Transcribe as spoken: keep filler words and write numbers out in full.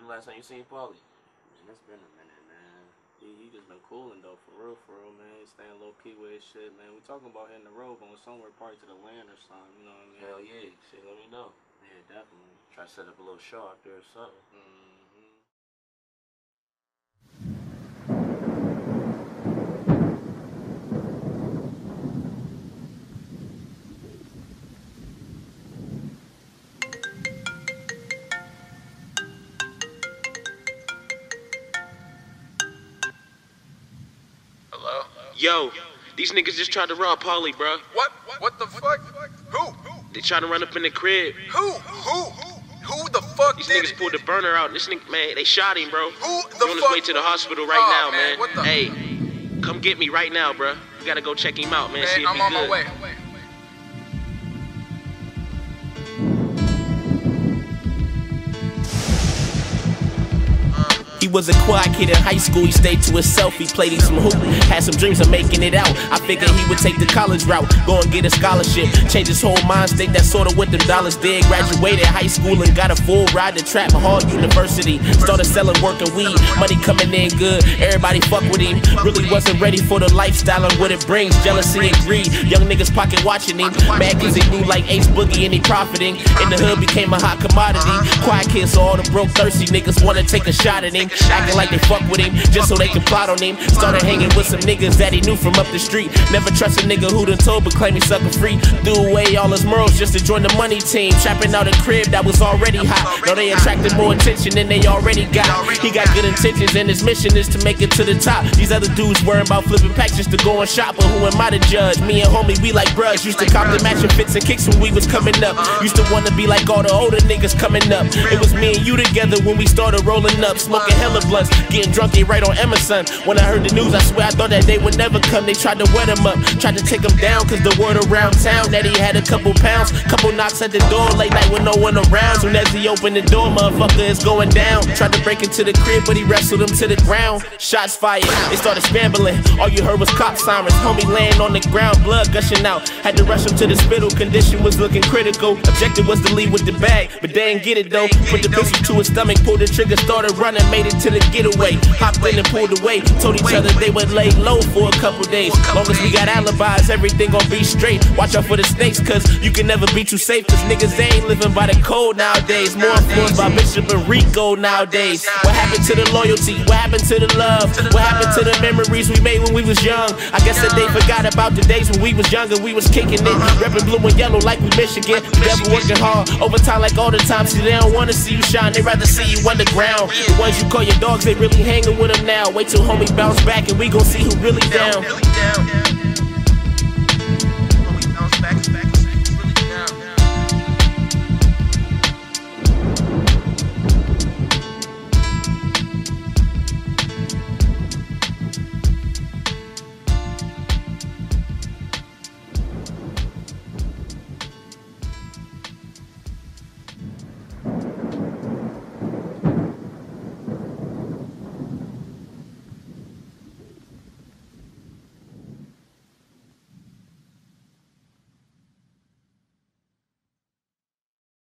the last time you seen Paulie? Man, it's been a minute, man. He, he just been cooling though, for real, for real, man. He's staying low key with his shit, man. We talking about hitting the road, going somewhere, probably to the land or something, you know what I mean? Hell yeah, shit, let me know. Yeah, definitely. Try to set up a little show out there or something. Mm-hmm. Hello? Yo, these niggas just tried to rob Paulie, bro. What? What the fuck? Who? They tried to run up in the crib. Who? Who? Who the fuck These did niggas it? pulled the burner out. This nigga, man, they shot him, bro. Who the He on his fuck? way to the hospital right Oh, now, man, man. what the- Hey, come get me right now, bro. You gotta go check him out, man. See Man, if I'm he on good. my way. He was a quiet kid in high school, he stayed to himself, he played some hoop, had some dreams of making it out. I figured he would take the college route, go and get a scholarship, change his whole mind state, that's sorta what them dollars did. Graduated high school and got a full ride to Trap Hall University. Started selling, working weed, money coming in good, everybody fuck with him. Really wasn't ready for the lifestyle and what it brings, jealousy and greed. Young niggas pocket watching him, mad cause he knew like Ace Boogie and he profiting. In the hood became a hot commodity, quiet kids so all the broke thirsty niggas wanna take a shot at him. Acting like they fuck with him, just so they can plot on him. Started hanging with some niggas that he knew from up the street. Never trust a nigga who done told but claim he sucker free. Threw away all his morals just to join the money team. Trapping out a crib that was already hot. Now they attracted more attention than they already got. He got good intentions and his mission is to make it to the top. These other dudes worrying about flipping packs just to go and shop, but who am I to judge? Me and homie, we like bruhs. Used to cop the matching fits and kicks when we was coming up. Used to wanna be like all the older niggas coming up. It was me and you together when we started rolling up, smoking hella blunts, getting drunk, they right on Emerson. When I heard the news, I swear I thought that they would never come. They tried to wet him up, tried to take him down, cause the word around town that he had a couple pounds. Couple knocks at the door late night with no one around. Soon as he opened the door, motherfucker is going down. Tried to break into the crib, but he wrestled him to the ground. Shots fired, they started scrambling. All you heard was cop sirens. Homie laying on the ground, blood gushing out. Had to rush him to the hospital, condition was looking critical. Objective was to leave with the bag, but they didn't get it though. Put the pistol to his stomach, pulled the trigger, started running, made it to the getaway. Hopped in and pulled away, told each other they would lay low for a couple days. Long as we got alibis, everything gon' be straight. Watch out for the snakes, cause you can never be too safe. Cause niggas ain't living by the code nowadays. More influenced by Bishop and Rico nowadays. What happened to the loyalty? What happened to the love? What happened to the memories we made when we was young? I guess that they forgot about the days when we was younger, we was kicking it. Reppin' blue and yellow like we Michigan. Never working hard, overtime like all the time. See, they don't wanna see you shine, they rather see you underground. The ones you call your dogs, they really hanging with them now. Wait till homie bounce back and we gon' see who really down.